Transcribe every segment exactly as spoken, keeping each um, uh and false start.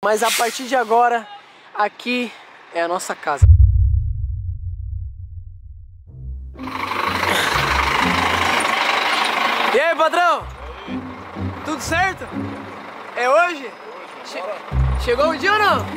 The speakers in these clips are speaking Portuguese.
mas a partir de agora, aqui é a nossa casa. E aí, patrão? Tudo certo? É hoje? Che Chegou o dia ou não?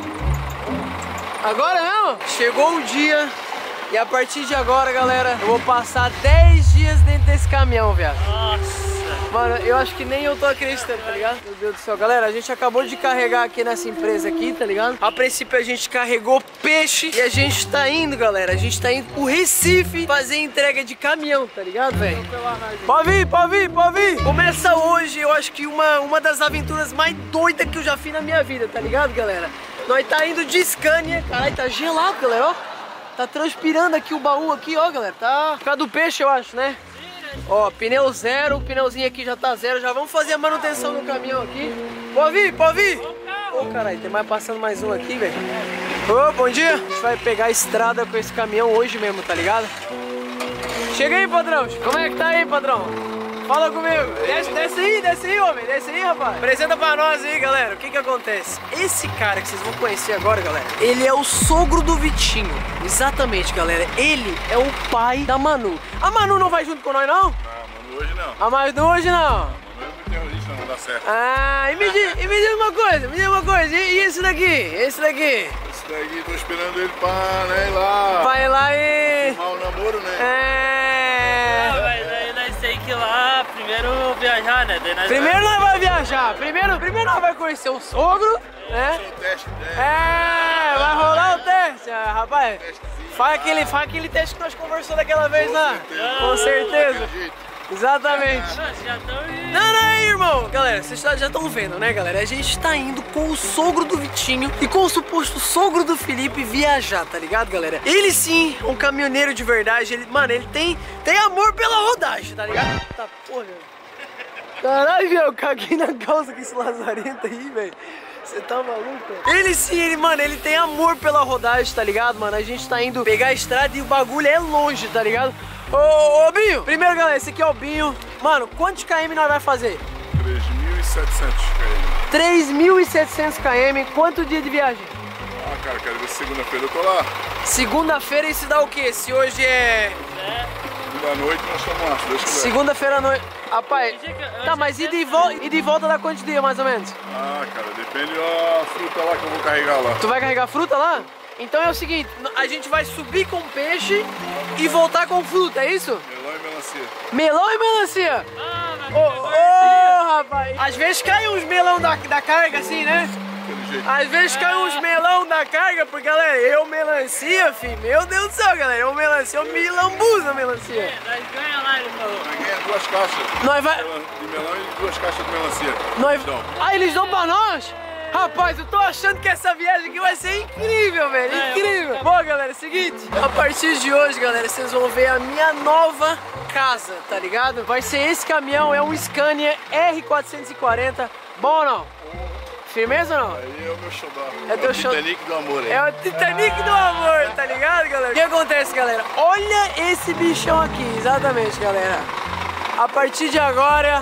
Agora não? Chegou o dia e a partir de agora, galera, eu vou passar dez dias dentro desse caminhão, viado. Nossa! Mano, eu acho que nem eu tô acreditando, tá ligado? Meu Deus do céu. Galera, a gente acabou de carregar aqui nessa empresa aqui, tá ligado? A princípio a gente carregou peixe e a gente tá indo, galera. A gente tá indo pro Recife fazer entrega de caminhão, tá ligado, velho? Pode vir, pode vir, pode vir. Começa hoje, eu acho que uma, uma das aventuras mais doidas que eu já fiz na minha vida, tá ligado, galera? Nós tá indo de Scania. Caralho, tá gelado, galera, ó. Tá transpirando aqui o baú aqui, ó, galera. Tá por causa do peixe, eu acho, né? Ó, pneu zero, o pneuzinho aqui já tá zero. Já vamos fazer a manutenção no caminhão aqui. Pode vir, pode vir. Ô, caralho, tem mais passando mais um aqui, velho. Ô, bom dia. A gente vai pegar a estrada com esse caminhão hoje mesmo, tá ligado? Chega aí, padrão. Como é que tá aí, padrão? Fala comigo. Desce, desce aí, desce aí, homem. Desce aí, rapaz. Apresenta pra nós aí, galera. O que que acontece? Esse cara que vocês vão conhecer agora, galera, ele é o sogro do Vitinho. Exatamente, galera. Ele é o pai da Manu. A Manu não vai junto com nós, não? Não, Manu hoje não. A Manu hoje não? Manu é terrorista, não dá certo. Ah, e me diz, e me diz uma coisa, me diz uma coisa. E, e esse daqui? Esse daqui? Esse daqui, tô esperando ele pra, né, ir lá. Vai lá e... Filmar o namoro, né? É... Ah, mas aí nós temos que ir lá primeiro viajar, né? Daí nós Primeiro vai... nós vamos viajar. Primeiro, primeiro nós vamos conhecer o sogro, né? O teste, né? É, vai rolar o teste, ah, rapaz. Faz aquele, faz aquele teste que nós conversamos daquela vez lá. Com certeza. Exatamente. Nossa, já estão indo. Não, não, aí, irmão. Galera, vocês já estão vendo, né, galera? A gente tá indo com o sogro do Vitinho e com o suposto sogro do Felipe viajar, tá ligado, galera? Ele sim, um caminhoneiro de verdade. Ele, mano, ele tem, tem amor pela rodagem, tá ligado? Tá, porra. Caralho, velho, eu caguei na calça com esse lazarento aí, velho. Você tá maluco? Ele sim, ele, mano, ele tem amor pela rodagem, tá ligado, mano? A gente tá indo pegar a estrada e o bagulho é longe, tá ligado? Ô, ô, Binho, primeiro, galera, esse aqui é o Binho. Mano, quantos km nós vai fazer? três mil e setecentos km. três mil e setecentos km. Quanto dia de viagem? Ah, cara, quero ver se segunda-feira eu tô lá. Segunda-feira e se dá o quê? Se hoje é... Segunda noite nós estamos lá, se Deus quiser. Segunda-feira à noite. Rapaz, tá, mas ida e, vol ida e volta dá quantos dias, mais ou menos? Ah, cara, depende da fruta lá que eu vou carregar lá. Tu vai carregar fruta lá? Então é o seguinte, a gente vai subir com peixe e voltar com fruta, é isso? Melão e melancia. Melão e melancia? Ah, mas Ô, ô, rapaz! Às vezes cai uns melão da, da carga assim, né? Aquele jeito. Às vezes cai uns melão da carga, porque, galera, eu melancia, filho, meu Deus do céu, galera, eu melancia, eu me lambuzo a melancia. nós ganhamos lá, ele falou. Vai ganhar duas caixas Nós vai... de melão e duas caixas de melancia. Nós... Então, Ah, eles dão pra nós? Rapaz, eu tô achando que essa viagem aqui vai ser incrível, velho, É, incrível. Bom, galera, é o seguinte, a partir de hoje, galera, vocês vão ver a minha nova casa, tá ligado? Vai ser esse caminhão, é um Scania R quatrocentos e quarenta, bom ou não? Firmeza ou não? aí é o meu xodó. É teu o xodó. Titanic do amor aí. É o Titanic do amor, tá ligado, galera? O que acontece, galera? Olha esse bichão aqui, exatamente, galera. A partir de agora...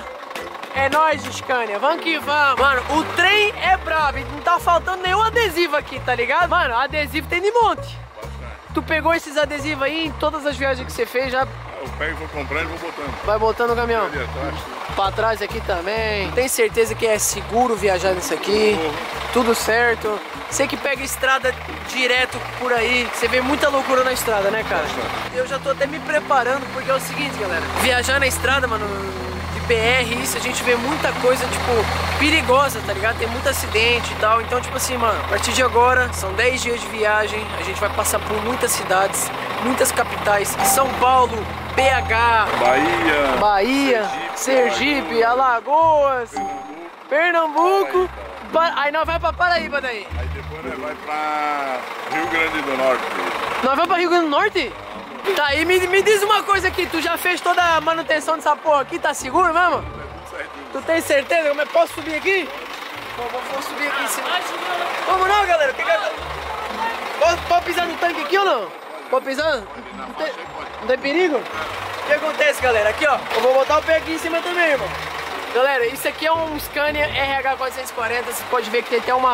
É nóis, Scania, vamos que vamos. Mano, o trem é brabo, não tá faltando nenhum adesivo aqui, tá ligado? Mano, adesivo tem de monte. Tu pegou esses adesivos aí em todas as viagens que você fez, já Eu pego, vou comprando e vou botando. vai botando no caminhão. Ali atrás. Pra trás aqui também. Tem certeza que é seguro viajar nisso aqui? Tudo certo. Você que pega estrada direto por aí, você vê muita loucura na estrada, né, cara? Eu já tô até me preparando, porque é o seguinte, galera. Viajar na estrada, mano... B R, isso, a gente vê muita coisa, tipo, perigosa, tá ligado? Tem muito acidente e tal, então, tipo assim, mano, a partir de agora, são dez dias de viagem, a gente vai passar por muitas cidades, muitas capitais, São Paulo, B H, Bahia, Bahia, Sergipe, Alagoas, Pernambuco, pa... aí nós vai pra Paraíba daí. Aí depois nós vai pra Rio Grande do Norte. Nós vamos pra Rio Grande do Norte? Tá, e me, me diz uma coisa aqui, tu já fez toda a manutenção dessa porra aqui, tá seguro mesmo? Tu tem certeza? Como é? Posso subir aqui? Vou, vou, vou subir aqui em cima. Vamos não, galera? Que que é... Posso, pode pisar no tanque aqui ou não? Pode pisar? Não tem, não tem perigo? O que acontece, galera? Aqui, ó, eu vou botar o pé aqui em cima também, irmão. Galera, isso aqui é um Scania R H quatrocentos e quarenta, você pode ver que tem até uma,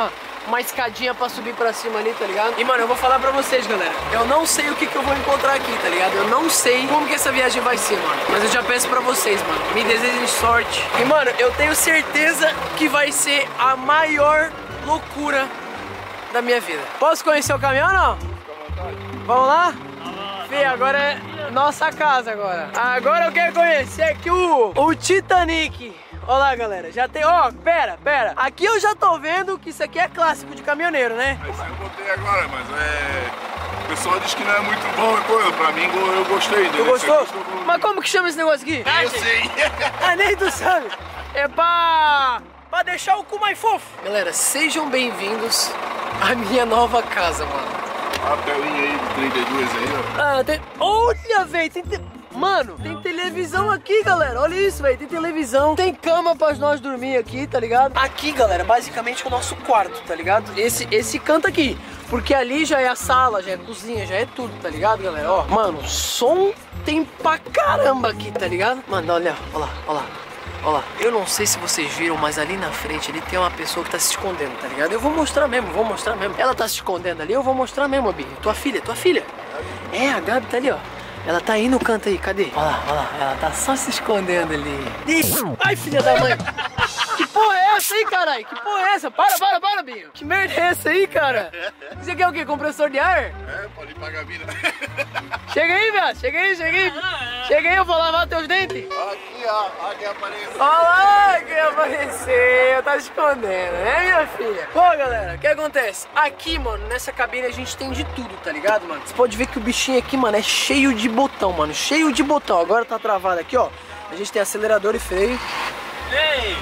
uma escadinha pra subir pra cima ali, tá ligado? E, mano, eu vou falar pra vocês, galera. Eu não sei o que que eu vou encontrar aqui, tá ligado? Eu não sei como que essa viagem vai ser, mano. Mas eu já peço pra vocês, mano, me desejem sorte. E, mano, eu tenho certeza que vai ser a maior loucura da minha vida. Posso conhecer o caminhão ou não? Vamos lá? Fih, agora é nossa casa agora. Agora eu quero conhecer aqui o, o Titanic. Olha lá, galera, já tem, ó, oh, pera, pera. Aqui eu já tô vendo que isso aqui é clássico de caminhoneiro, né? Isso eu botei agora, mas é... O pessoal diz que não é muito bom e coisa. Pra mim, eu gostei dele. Tu gostou? Mas como que chama esse negócio aqui? Eu sei. Ah, nem tu sabe. É pra... pra deixar o cu mais fofo. Galera, sejam bem-vindos à minha nova casa, mano. A telinha aí do trinta e dois aí, ó. Ah, tem... Olha, velho, tem... Te... Mano, tem televisão aqui, galera. Olha isso, velho. Tem televisão. Tem cama pra nós dormir aqui, tá ligado? Aqui, galera, basicamente é o nosso quarto, tá ligado? Esse, esse canto aqui. Porque ali já é a sala, já é a cozinha, já é tudo, tá ligado, galera? Ó, mano, som tem pra caramba aqui, tá ligado? Mano, olha, olha lá, olha lá. Olha lá, eu não sei se vocês viram, mas ali na frente ali tem uma pessoa que tá se escondendo, tá ligado? Eu vou mostrar mesmo, vou mostrar mesmo. Ela tá se escondendo ali, eu vou mostrar mesmo, Bi. Tua filha, tua filha. É, a Gabi tá ali, ó. Ela tá aí no canto aí, cadê? Olha lá, olha lá, ela tá só se escondendo ali. Ai, filha da mãe. Que porra é essa aí, caralho? Que porra é essa? Para, para, para, Binho. Que merda é essa aí, cara? Isso aqui é o quê? Compressor de ar? É, pode limpar a gabina. Chega aí, viado. Chega aí, chega aí. Chega aí, eu vou lavar teus dentes. Aqui, ó. Olha quem apareceu. Olha lá quem apareceu. Tá escondendo, né, minha filha? Pô, galera, o que acontece? Aqui, mano, nessa cabine a gente tem de tudo, tá ligado, mano? Você pode ver que o bichinho aqui, mano, é cheio de botão, mano. Cheio de botão. Agora tá travado aqui, ó. A gente tem acelerador e freio. Ei!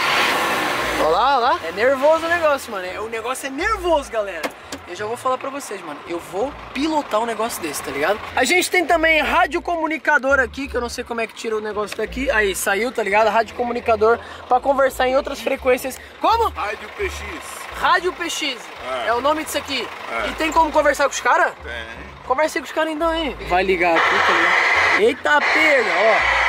Olha lá, olha lá. É nervoso o negócio, mano. O negócio é nervoso, galera. Eu já vou falar pra vocês, mano. Eu vou pilotar um negócio desse, tá ligado? A gente tem também radiocomunicador aqui, que eu não sei como é que tira o negócio daqui. Aí, saiu, tá ligado? Radiocomunicador pra conversar em outras frequências. Como? Rádio P X. Rádio P X. É, é o nome disso aqui. É. E tem como conversar com os caras? Tem. Conversei com os caras então, hein? Vai ligar aqui, tá ligado? Eita, pega, ó.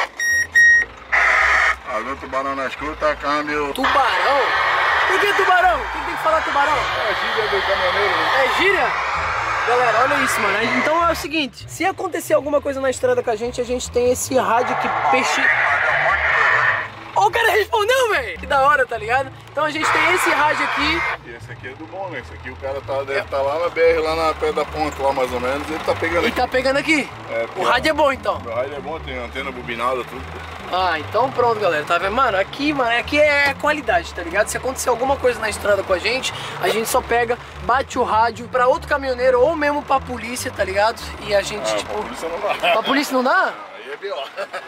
Alô, tubarão na escuta, câmbio. Tubarão? Por que tubarão? Quem tem que falar tubarão? É a gíria do caminhoneiro, né? É gíria? Galera, olha isso, mano. Então é o seguinte, se acontecer alguma coisa na estrada com a gente, a gente tem esse rádio que peixe... Ó, o cara respondeu, velho! Que da hora, tá ligado? Então a gente tem esse rádio aqui. E esse aqui é do bom, né? Esse aqui o cara tá, deve estar tá lá na B R, lá na pé da ponta, lá mais ou menos, ele tá pegando E aqui. tá pegando aqui. É, o rádio é bom, então. O rádio é bom, tem antena bobinada, tudo. Ah, então pronto, galera, tá vendo? Mano, aqui, mano, aqui é qualidade, tá ligado? Se acontecer alguma coisa na estrada com a gente, a gente só pega, bate o rádio pra outro caminhoneiro ou mesmo pra polícia, tá ligado? E a gente, Ah, tipo... pra polícia não dá. Pra polícia não dá? Aí é pior.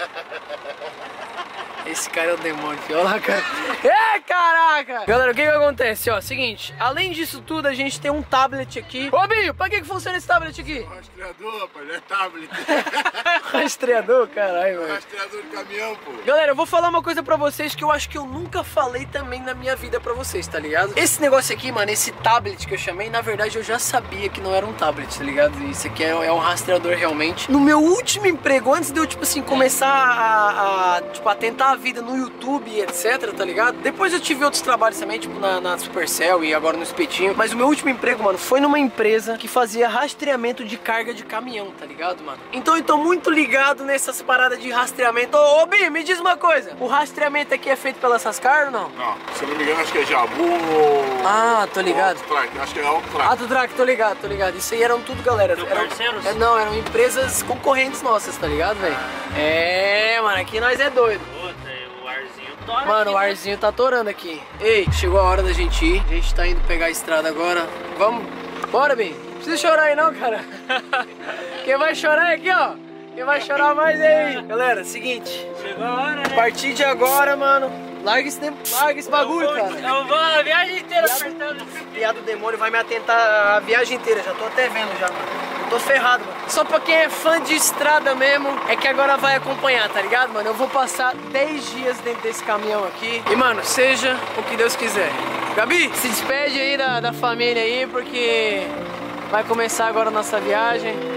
Esse cara é o demônio, filho. Olha lá, cara. É, caraca! Galera, o que que acontece? Ó, seguinte, além disso tudo, a gente tem um tablet aqui. Ô, Binho, pra que que funciona esse tablet aqui? Rastreador, rapaz, não é tablet. Rastreador, caralho, velho. Rastreador de caminhão, pô. Galera, eu vou falar uma coisa pra vocês que eu acho que eu nunca falei também na minha vida pra vocês, tá ligado? Esse negócio aqui, mano, esse tablet que eu chamei, na verdade eu já sabia que não era um tablet, tá ligado? Isso aqui é, é um rastreador realmente. No meu último emprego, antes de eu, tipo assim, começar a, a, tipo, a tentar a vida no YouTube e etc, tá ligado? Depois eu tive outros trabalhos também, tipo na, na Supercell e agora no Espetinho. Mas o meu último emprego, mano, foi numa empresa que fazia rastreamento de carga de caminhão, tá ligado, mano? Então eu tô muito ligado nessas paradas de rastreamento. Ô, ô Bi, me diz uma coisa. O rastreamento aqui é feito pela Sascar ou não? Não, se eu não me engano, acho que é Jabu ou... Ah, tô ligado. Autotrack, acho que é Autotrack. Autotrack, tô ligado, tô ligado. Isso aí eram tudo, galera. São Eram, parceiros? é, não, eram empresas concorrentes nossas, tá ligado, velho? É, mano, aqui nós é doido. Puta, o arzinho tora. Mano, aqui, o né? arzinho tá atorando aqui. Ei, chegou a hora da gente ir. A gente tá indo pegar a estrada agora. Vamos? Bora, Bim. Não precisa chorar aí não, cara. Quem vai chorar é aqui, ó. Quem vai chorar mais é aí. Galera, seguinte. Chegou a hora, A né? partir de agora, mano, larga esse, larga esse bagulho, eu vou, cara. Eu vou a viagem inteira Viado- apertando. Piada do demônio vai me atentar a viagem inteira. Já tô até vendo já, mano. Eu tô ferrado, mano. Só pra quem é fã de estrada mesmo, é que agora vai acompanhar, tá ligado, mano? Eu vou passar dez dias dentro desse caminhão aqui. E, mano, seja o que Deus quiser. Gabi, se despede aí da, da família aí, porque vai começar agora a nossa viagem.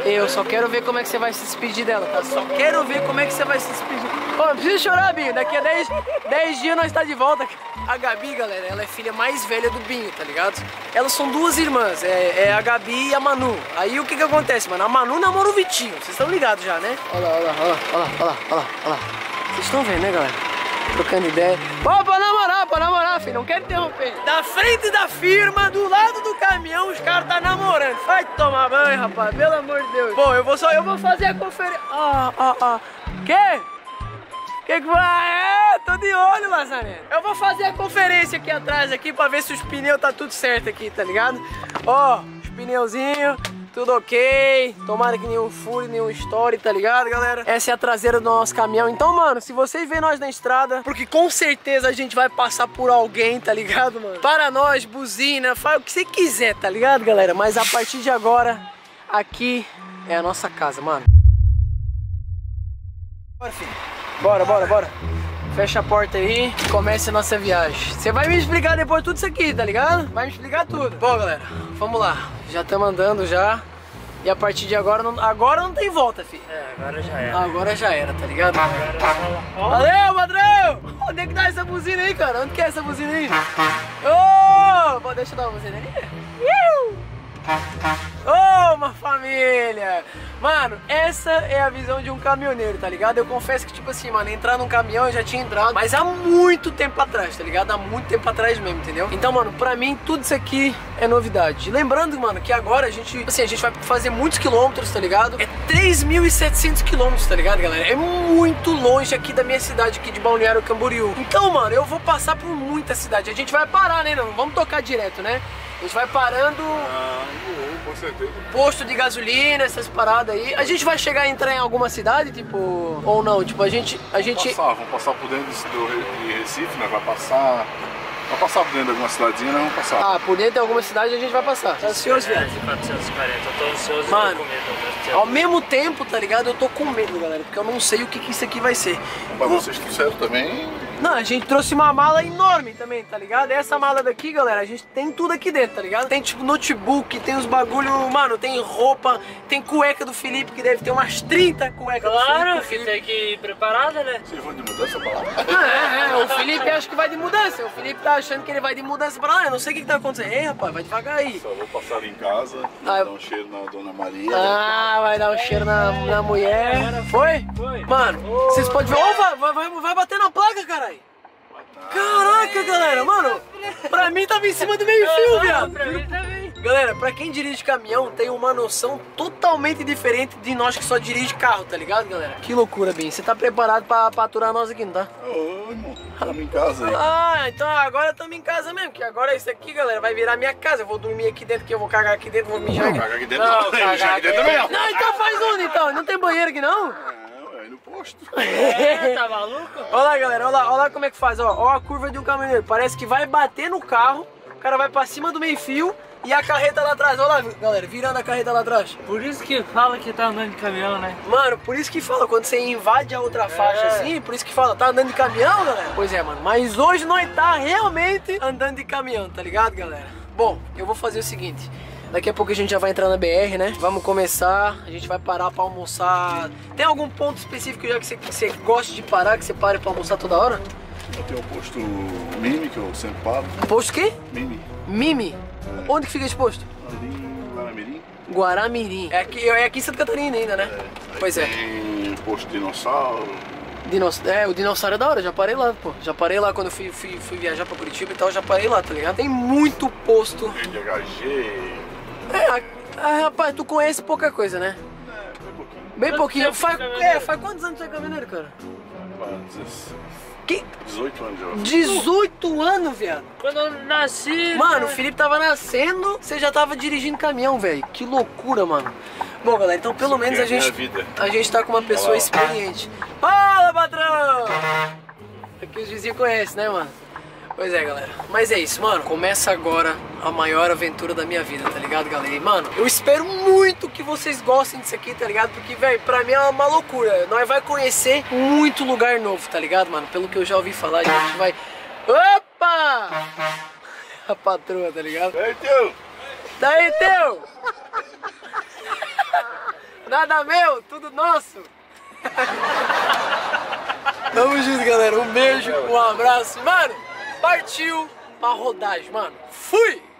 Eu só quero ver como é que você vai se despedir dela, tá? Só quero ver como é que você vai se despedir. Ô, não precisa chorar, Binho. Daqui a dez dias nós tá de volta. A Gabi, galera, ela é filha mais velha do Binho, tá ligado? Elas são duas irmãs, é, é a Gabi e a Manu. Aí o que que acontece, mano? A Manu namora o Vitinho, vocês estão ligados já, né? Olha lá, olha lá, olha lá, olha lá, olha lá, olha lá, olha lá. Vocês estão vendo, né, galera? Trocando ideia. Ó, pra namorar, pra namorar, filho, não quero interromper. Da frente da firma, do lado do caminhão, os caras tá namorando. Vai tomar banho, rapaz, pelo amor de Deus. Bom, eu vou só, eu vou fazer a conferência. Ah, ah, ah. Quê? Que que vai? É, tô de olho, Lazareno. Eu vou fazer a conferência aqui atrás, aqui, pra ver se os pneus tá tudo certo aqui, tá ligado? Ó, os pneuzinhos, tudo ok. Tomara que nenhum furo, nenhum story, tá ligado, galera? Essa é a traseira do nosso caminhão. Então, mano, se vocês verem nós na estrada, porque com certeza a gente vai passar por alguém, tá ligado, mano? Para nós, buzina, faz o que você quiser, tá ligado, galera? Mas a partir de agora, aqui é a nossa casa, mano. Bora, filho. Bora, bora, bora. Fecha a porta aí e comece a nossa viagem. Você vai me explicar depois tudo isso aqui, tá ligado? Vai me explicar tudo. Bom, galera, vamos lá. Já estamos andando já. E a partir de agora, não, agora não tem volta, filho. É, agora já era. Agora já era, tá ligado? Agora já era. Valeu, padrão! Onde é que tá essa buzina aí, cara? Onde que é essa buzina aí? Ô! Oh, deixa eu dar uma buzina ali. Ô, oh, uma família! Mano, essa é a visão de um caminhoneiro, tá ligado? Eu confesso que, tipo assim, mano, entrar num caminhão eu já tinha entrado, mas há muito tempo atrás, tá ligado? Há muito tempo atrás mesmo, entendeu? Então, mano, pra mim, tudo isso aqui é novidade. Lembrando, mano, que agora a gente, assim, a gente vai fazer muitos quilômetros, tá ligado? É três mil e setecentos quilômetros, tá ligado, galera? É muito longe aqui da minha cidade, aqui de Balneário Camboriú. Então, mano, eu vou passar por muita cidade. A gente vai parar, né? Não vamos tocar direto, né? A gente vai parando, Ah, com certeza. posto de gasolina, essas paradas aí. A gente vai chegar a entrar em alguma cidade, tipo, ou não? Tipo, a gente... A gente... Passar, vamos passar por dentro do, de Recife, né? Vai passar... Vai passar por dentro de alguma cidadezinha, nós vamos passar. Ah, por dentro de alguma cidade a gente vai passar. Tá ansioso, É, viado? de quatrocentos e quarenta, eu tô ansioso Mano, e tô com medo. Ao mesmo tempo, tá ligado? Eu tô com medo, galera, porque eu não sei o que, que isso aqui vai ser. Mas vocês trouxeram também... Não, a gente trouxe uma mala enorme também, tá ligado? Essa mala daqui, galera, a gente tem tudo aqui dentro, tá ligado? Tem tipo notebook, tem os bagulho, mano, tem roupa, tem cueca do Felipe, que deve ter umas trinta cuecas Claro, do que Felipe. tem que ir preparada, né? Vocês vão de mudança pra lá? É, é, o Felipe acha que vai de mudança. O Felipe tá achando que ele vai de mudança pra lá. Eu não sei o que, que tá acontecendo. Ei, rapaz, vai devagar aí. Só vou passar ali em casa, Ah, dar um cheiro na Dona Maria. Ah, vai dar um cheiro na, na mulher. Foi? Foi. Mano, vocês podem ver. Ô, vai, vai, vai, vai bater na placa, caralho. Caraca, galera, mano. Pra mim tava em cima do meio fio, viado. Pra mim também. Galera, pra quem dirige caminhão tem uma noção totalmente diferente de nós que só dirige carro, tá ligado, galera? Que loucura, Bem. Você tá preparado pra, pra aturar nós aqui, não tá? Ô, irmão, estamos em casa aí. Ah, então agora estamos em casa mesmo, que agora isso aqui, galera, vai virar minha casa. Eu vou dormir aqui dentro, que eu vou cagar aqui dentro, vou mijar aqui. Caga aqui dentro, Não, não. cagar Mijar aqui dentro também não. Não, então faz onde então? Não tem banheiro aqui não? É, ué, no posto. É, tá maluco? Olha lá, galera, olha lá, olha lá como é que faz, ó. Ó a curva de um caminhoneiro, parece que vai bater no carro, o cara vai pra cima do meio fio e a carreta lá atrás. Olha lá, galera, virando a carreta lá atrás. Por isso que fala que tá andando de caminhão, né? Mano, por isso que fala, quando você invade a outra faixa É. assim, por isso que fala, tá andando de caminhão, galera? Pois é, mano, mas hoje nós tá realmente andando de caminhão, tá ligado, galera? Bom, eu vou fazer o seguinte, daqui a pouco a gente já vai entrar na B R, né? Vamos começar, a gente vai parar pra almoçar. Tem algum ponto específico já que você, que você gosta de parar, que você pare pra almoçar toda hora? Eu tenho o posto Mini, que eu sempre paro. Posto o quê? Mini. Mimi? Onde que fica esse posto? Ali em Guaramirim. Guaramirim. É aqui, é aqui em Santa Catarina ainda, né? Aí Pois é. tem posto Dinossauro. Dinoss... É, o dinossauro é da hora, já parei lá, pô. Já parei lá quando eu fui, fui, fui viajar pra Curitiba e tal, já parei lá, tá ligado? Tem muito posto. Tem de H G. É, a- ah, rapaz, tu conhece pouca coisa, né? É, foi pouquinho. Bem Quanto pouquinho. tempo Faz, de é, caminhoneiro? faz quantos anos você é caminhoneiro, cara? Faz Que? dezoito anos já. dezoito anos, viado. Quando eu nasci... Mano, o né? Felipe tava nascendo, você já tava dirigindo caminhão, velho. Que loucura, mano. Bom, galera, então pelo menos a é a minha gente, vida. a gente tá com uma pessoa Olha lá. experiente. Fala, patrão! Aqui os vizinhos conhecem, né, mano? Pois é, galera. Mas é isso, mano. Começa agora a maior aventura da minha vida, tá ligado, galera? E, mano, eu espero muito que vocês gostem disso aqui, tá ligado? Porque, velho, pra mim é uma loucura. Nós vai conhecer muito lugar novo, tá ligado, mano? Pelo que eu já ouvi falar, a gente vai... Opa! A patroa, tá ligado? Ei, tio! Daí, teu! Nada meu, tudo nosso. Tamo junto, galera. Um beijo, um abraço. Mano, partiu pra rodagem, mano. Fui!